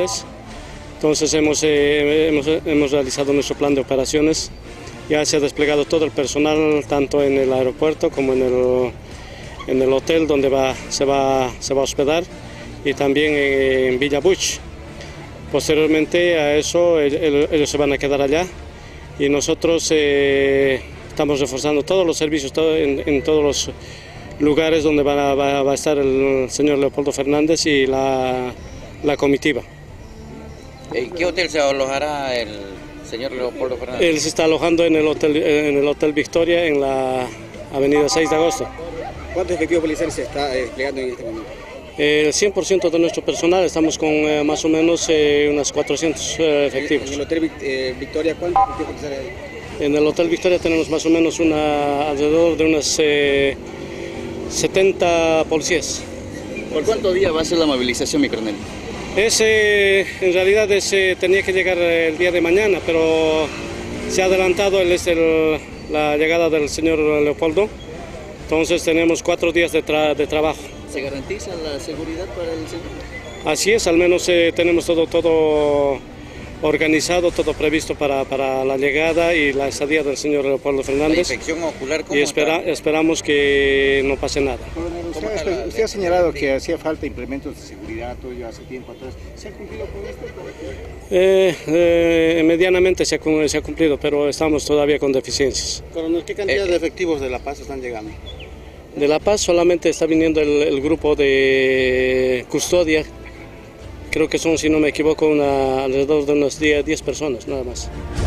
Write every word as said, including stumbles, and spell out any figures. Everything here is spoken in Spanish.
Fernández. Entonces hemos, eh, hemos, hemos realizado nuestro plan de operaciones. Ya se ha desplegado todo el personal, tanto en el aeropuerto como en el, en el hotel donde va, se, va, se va a hospedar, y también en Villa Buch. Posteriormente a eso, ellos se van a quedar allá, y nosotros eh, estamos reforzando todos los servicios todo, en, en todos los lugares donde va, va, va a estar el señor Leopoldo Fernández y la, la comitiva. ¿En qué hotel se alojará el señor Leopoldo Fernández? Él se está alojando en el Hotel, en el Hotel Victoria, en la avenida seis de agosto. ¿Cuántos efectivos policiales se está desplegando en este momento? El cien por ciento de nuestro personal, estamos con eh, más o menos eh, unos cuatrocientos eh, efectivos. ¿En el Hotel eh, Victoria cuántos efectivos policiales hay? En el Hotel Victoria tenemos más o menos una, alrededor de unas eh, setenta policías. ¿Por cuántos días va a ser la movilización, mi coronel? Ese, en realidad ese tenía que llegar el día de mañana, pero se ha adelantado el, el, la llegada del señor Leopoldo, entonces tenemos cuatro días de, tra, de trabajo. ¿Se garantiza la seguridad para el señor? Así es, al menos eh, tenemos todo, todo organizado, todo previsto para, para la llegada y la estadía del señor Leopoldo Fernández. ¿La infección ocular cómo y espera, está? esperamos que no pase nada. Usted, usted ha señalado que hacía falta implementos de seguridad, todo ello hace tiempo atrás. ¿Se ha cumplido con esto? Eh, eh, medianamente se ha, se ha cumplido, pero estamos todavía con deficiencias. Coronel, ¿qué cantidad eh, de efectivos de La Paz están llegando? De La Paz solamente está viniendo el, el grupo de custodia. Creo que son, si no me equivoco, una, alrededor de unas diez personas, nada más.